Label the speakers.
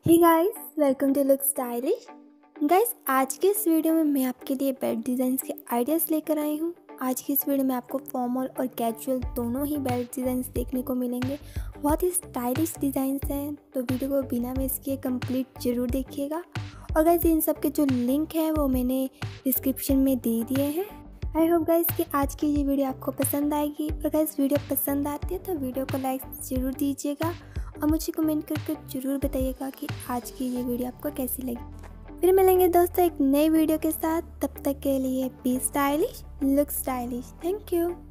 Speaker 1: Hey guys, welcome to look stylish. Guys, आज के इस वीडियो में मैं आपके लिए बेल्ट डिज़ाइंस के आइडियाज़ लेकर आई हूँ। आज की इस वीडियो में आपको फॉर्मल और कैजुअल दोनों ही बेल्ट डिज़ाइंस देखने को मिलेंगे। बहुत ही स्टाइलिश डिज़ाइंस हैं, तो वीडियो को बिना मिस किए कंप्लीट ज़रूर देखिएगा। और गाइस, इन सब के जो लिंक है वो मैंने डिस्क्रिप्शन में दे दिए हैं। आई होप गाइस कि आज की ये वीडियो आपको पसंद आएगी। और गाइस, वीडियो पसंद आती है तो वीडियो को लाइक ज़रूर दीजिएगा और मुझे कमेंट करके ज़रूर बताइएगा कि आज की ये वीडियो आपको कैसी लगी। फिर मिलेंगे दोस्तों एक नई वीडियो के साथ। तब तक के लिए be stylish, look stylish. Thank you.